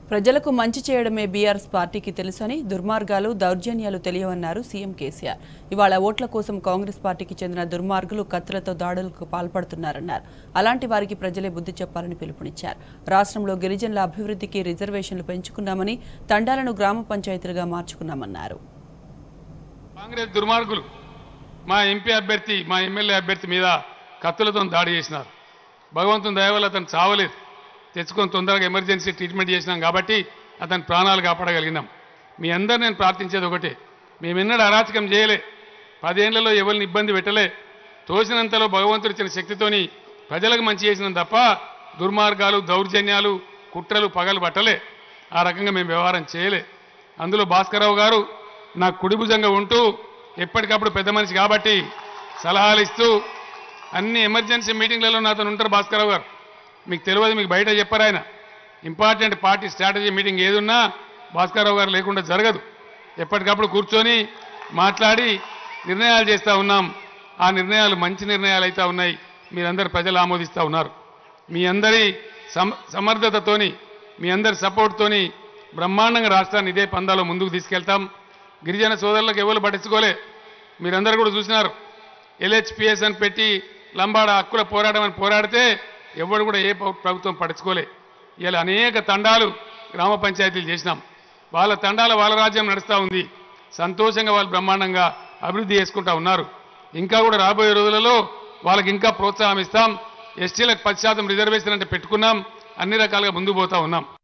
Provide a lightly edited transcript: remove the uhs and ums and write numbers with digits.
ప్రజలకు మంచి చేయడమే బీఆర్ఎస్ పార్టీకి తెలుసని దుర్మార్గాలు దౌర్జన్యాలు తెలియవన్నారు సీఎం కేసీఆర్. ఇవాళ ఓట్ల కోసం కాంగ్రెస్ పార్టీకి చెందిన దుర్మార్గులు కత్తులతో దాడులకు పాల్పడుతున్నారన్నారు. అలాంటి వారికి ప్రజలే బుద్ధి చెప్పాలని పిలుపునిచ్చారు. రాష్ట్రంలో గిరిజనుల అభివృద్ధికి రిజర్వేషన్లు పెంచుకున్నామని, తండాలను గ్రామ పంచాయతీలుగా మార్చుకున్నామన్నారు. కాంగ్రెస్ దుర్మార్గులు మా ఎంపీ అభ్యర్థి, మా ఎమ్మెల్యే అభ్యర్థి మీద కత్తులతో దాడి చేసినారు. భగవంతుని దయ వల్ల అతను చావలేదు. తెచ్చుకొని తొందరగా ఎమర్జెన్సీ ట్రీట్మెంట్ చేసినాం కాబట్టి అతని ప్రాణాలు కాపాడగలిగినాం. మీ అందరూ నేను ప్రార్థించేది ఒకటే, మేమెన్నడూ అరాచకం చేయలే, 10 ఏళ్లలో ఎవరిని ఇబ్బంది పెట్టలే. తోసినంతలో భగవంతుడు ఇచ్చిన శక్తితోని ప్రజలకు మంచి చేసినాం తప్ప దుర్మార్గాలు, దౌర్జన్యాలు, కుట్రలు, పగలు పట్టలే. ఆ రకంగా మేము వ్యవహారం చేయలే. అందులో భాస్కరరావు గారు నాకు కుడిభుజంగా ఉంటూ ఎప్పటికప్పుడు పెద్ద మనిషి కాబట్టి సలహాలు ఇస్తూ అన్ని ఎమర్జెన్సీ మీటింగ్లలో నాతో ఉంటారు. భాస్కరరావు గారు మీకు తెలియదు, మీకు బయట చెప్పారు. ఆయన ఇంపార్టెంట్ పార్టీ స్ట్రాటజీ మీటింగ్ ఏదున్నా భాస్కరరావు గారు లేకుండా జరగదు. ఎప్పటికప్పుడు కూర్చొని మాట్లాడి నిర్ణయాలు చేస్తూ ఉన్నాం. ఆ నిర్ణయాలు మంచి నిర్ణయాలు అయితే ఉన్నాయి. మీరందరూ ప్రజలు ఆమోదిస్తూ ఉన్నారు. మీ అందరి సమర్థతతోని, మీ అందరి సపోర్ట్తోని బ్రహ్మాండంగా రాష్ట్రాన్ని ఇదే పందాలో ముందుకు తీసుకెళ్తాం. గిరిజన సోదరులకు ఎవరు పట్టించుకోలే. మీరందరూ కూడా చూసినారు. LHPS అని పెట్టి లంబాడ హక్కుల పోరాటం అని పోరాడితే ఎవరు కూడా ఏ ప్రభుత్వం పట్టించుకోలే. ఇలా అనేక తండాలు గ్రామ పంచాయతీలు చేసినాం. వాళ్ళ తండాల వాళ్ళ రాజ్యం నడుస్తూ ఉంది. సంతోషంగా వాళ్ళు బ్రహ్మాండంగా అభివృద్ధి చేసుకుంటూ ఉన్నారు. ఇంకా కూడా రాబోయే రోజులలో వాళ్ళకి ఇంకా ప్రోత్సాహం ఇస్తాం. ఎస్టీలకు 10% రిజర్వేషన్ అంటే పెట్టుకున్నాం. అన్ని రకాలుగా ముందుకు పోతా ఉన్నాం.